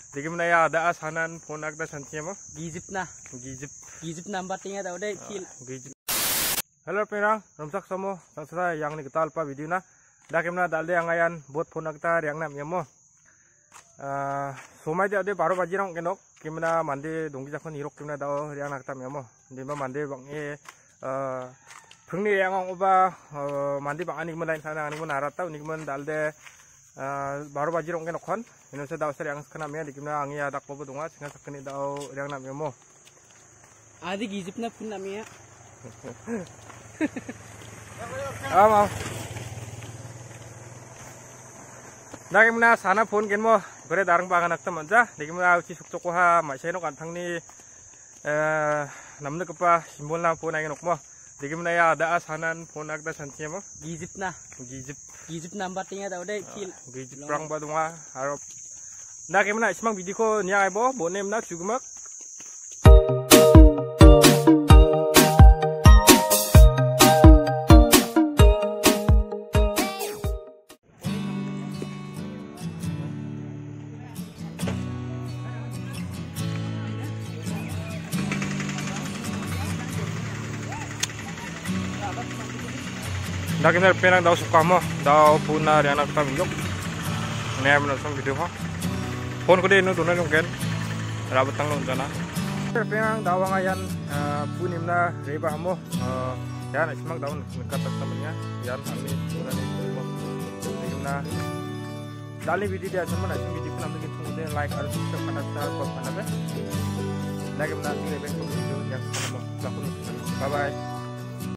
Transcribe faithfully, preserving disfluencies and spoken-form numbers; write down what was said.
Digi mana ya ada asanan phone agda santinya mo? Gijip na. Gijip. Gijip number tinggal tahu deh. Kil. Gijip. Halo pengrang, romsak somo, sangsara yang ni kita alpa video na. Dah kemana dalde yang ayan buat phone agda yang nam yamo. Somai dia ada baru baji rong kenok. Kemana mandi dongki jakon hirok kemana dao yang nak tam yamo. Dimana mandi bang e phungni yang ang uba mandi bang anik mana sana anik mana arata unik mana dalde baru baji rong kenok kon. Ini saya daw yang sekarang namanya di kemana angin ada kobo dunga sehingga sekini daw yang nam yamo. Adi gijip na pun namanya. Ah mau. Dah kemana sana phone kenmo. Bere darang bangan nak teman jah. Di kemana uci suk ha masih nok antang ni namanya kepa simbol na phone angin okmo. Di kemana ya ada asanan phone agda santinya mo. Gijip na. Gijip. Gijip number tinggal tahu deh. Kil. Gijip perang badunga harap. Dah kemana semang video ko niya ay bo bonem na cugumak. Dah kena penang daw suka mo, daw puna yang nak taminjok. Ini yang menonton video ha. Phone ko din no tunay yung ken. Rabat tang nung sana. Penang daw ngayan punim na reba mo. Yan ismag daw nagkatas naman niya. Yan kami puna ni mo. Yung na dali video dia sama na yung video ko namin kung din like harus subscribe pada sa pag panabe. Lagi mo natin i-review video yang sama mo. Bye bye.